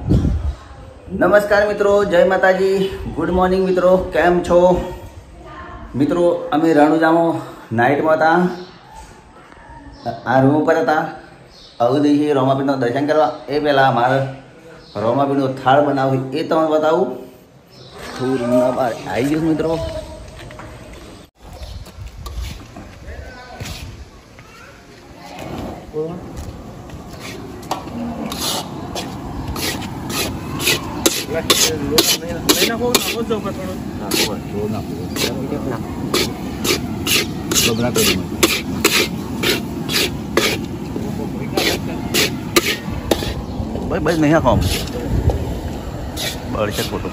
नमस्कार मित्रों, जय माताजी, गुड मॉर्निंग मित्रों, केम छो मित्रों? अमे रણુજામાં નાઇટમાં હતા, આ રૂમ ઉપર હતા। હવે જઈએ રોમાપીરનું દર્શન કરવા। એ પહેલાં મારે રોમાપીરનો થાળ બનાવ્યો એ તમને બતાવું। હું રૂમના બહાર આવી ગયો મિત્રો। बस नहीं खाओ बड़े फोटो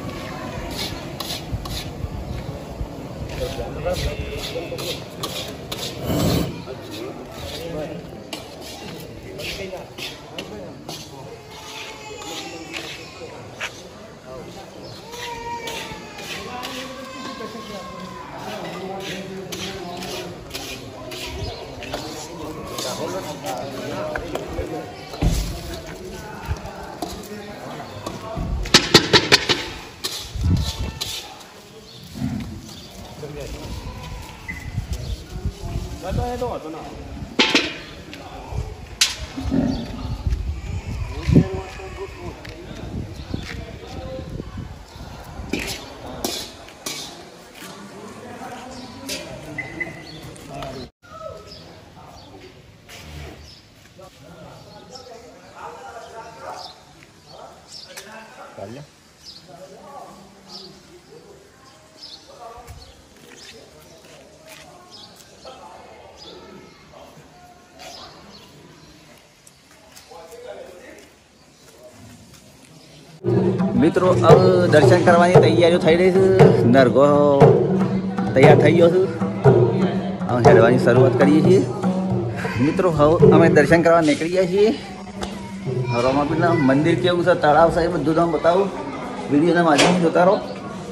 मित्रों अब दर्शन करवानी तैयारी थी रही है। नरगो तैयार थी गयो छे। हम हेडवानी शुरुआत करिए छीए मित्रों। हम अमे दर्शन करवा निकली गया छीए। रोमापीरना मंदिर केवुं छे, तळाव छे, बधुं तमने बतावुं। विडियोना माध्यमथी जोता रहो।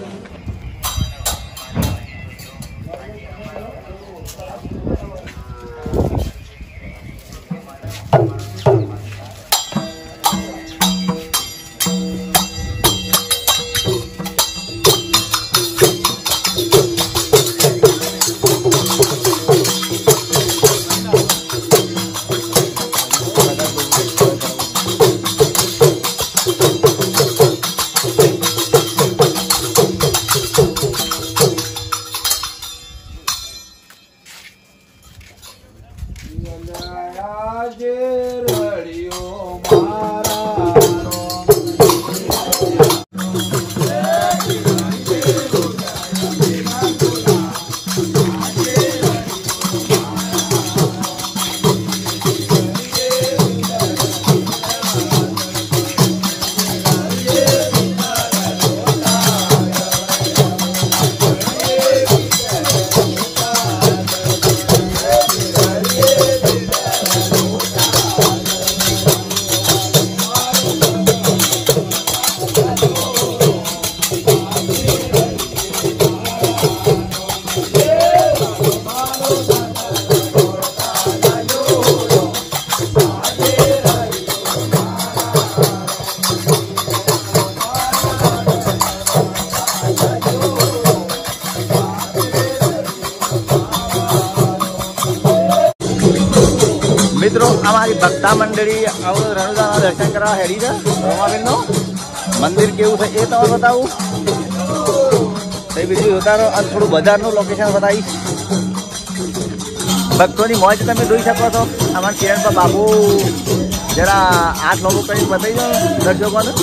मित्रों हमारी भक्ता मंडली अब रणुजा दर्शन करवा हेड़ी है। रोमापीरनो मंदिर केवुं छे ए तमने बतावुं। विडियो जोता रहो और थोड़ू बजारनु लोकेशन बताईश। भक्तों की मौज तमे जोई शको छो। अमर चैनल पर बाबू जरा 8 लोगों कहीं बताई दो दर्शकों ने।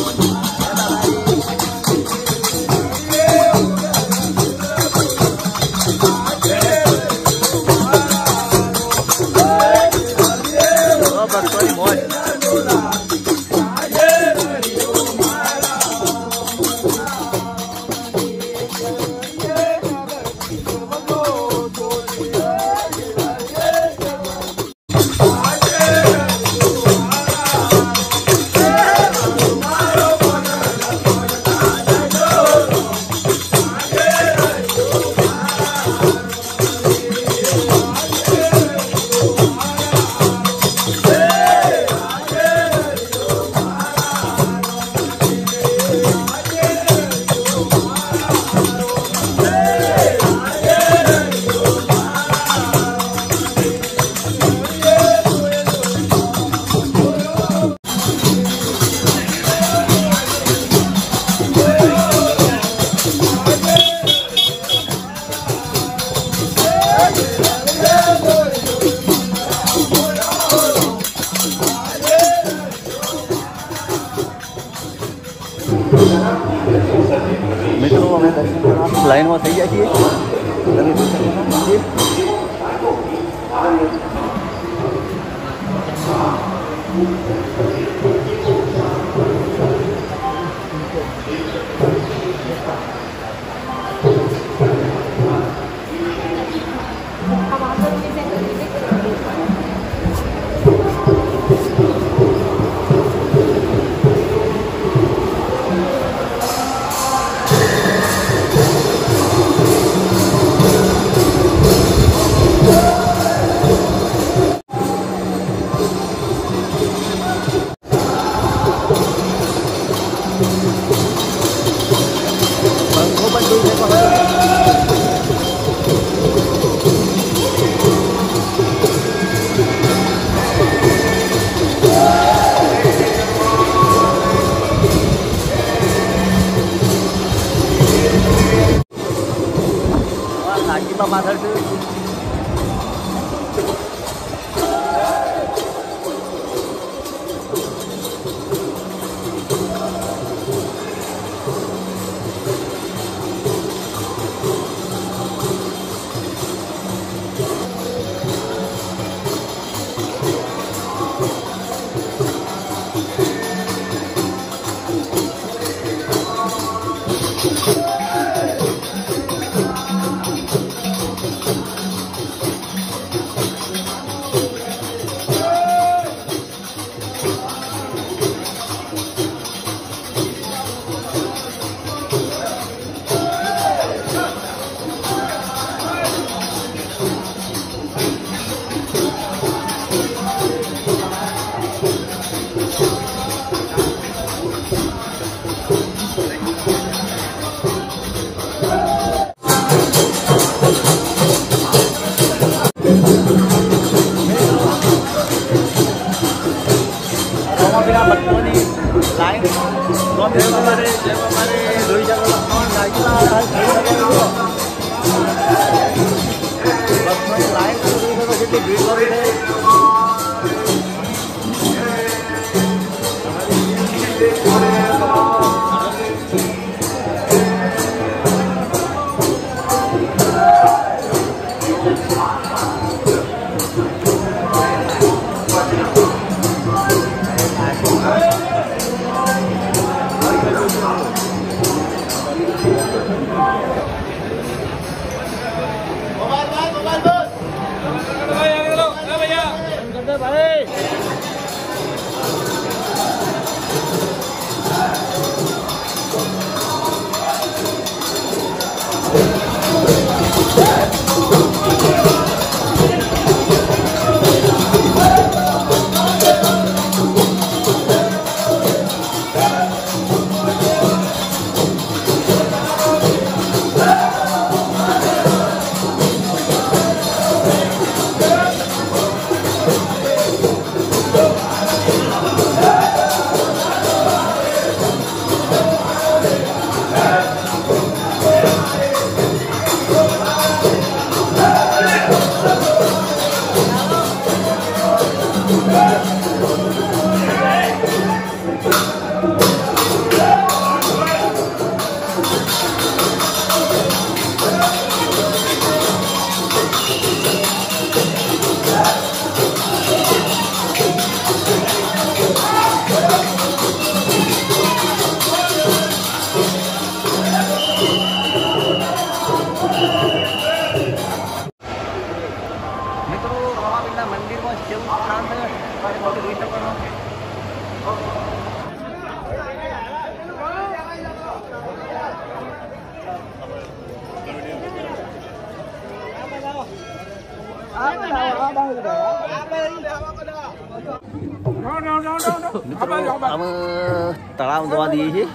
મિત્રો અમે દર્શન કરવા લાઈનમાં થઈ ગયા છીએ. તમે જોઈ શકો છો મંદિર. પાછળ છે. અમે તળાવ જોવા દઈએ છીએ.